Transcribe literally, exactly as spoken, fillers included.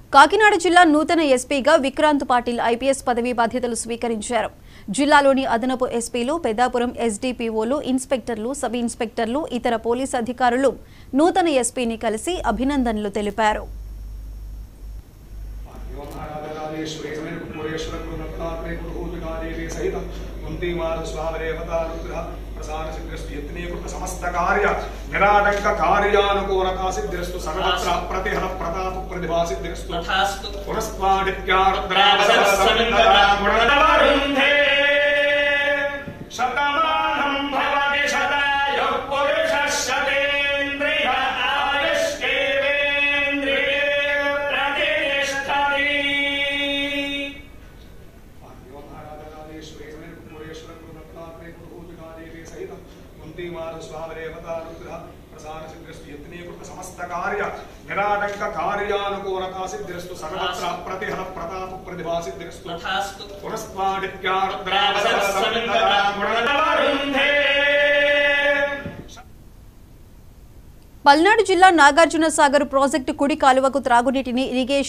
కాకినాడ జిల్లా నూతన ఎస్పీగా విక్రాంత్ పాటిల్ ఐపీఎస్ పదవి బాధ్యతలు స్వీకరించారు. జిల్లాలోని అదనపు ఎస్పీలు, పెద్దాపురం ఎస్డీపీఓలు, ఇన్స్పెక్టర్లు, సబ్ ఇన్స్పెక్టర్లు, ఇతర పోలీసు అధికారులు నూతన ఎస్పీని కలిసి అభినందనలు తెలిపారు. समस्त कार्य निराटंक कार्यानुकूलता सिद्धिरस्तु सर्वत्र प्रतिहर प्रताप प्रतिभा सिद्धिरस्तु तथास्तु पुनस्त्वादित्यारुद्रावसवसमिन्दरामुणनवरुन्धे शतमानं भवति शतायुः पुरुषः शतेन्द्रिय आयुष्येवेन्द्रिये प्रतिष्ठति समस्त कार्य निराटंक कार्यानुकूलता सिद्धिरस्तु सर्वत्र प्रतिहर प्रताप प्रतिभा सिद्धिरस्तु तथास्तु पुनस्त्वादित्यारुद्रावसवसमिन्दरामुणनवरुन्धे। పల్నాడు జిల్లా నాగార్జున సాగర్ ప్రాజెక్టు కుడి కాలువకు త్రాగునీటిని ఇరిగేషన్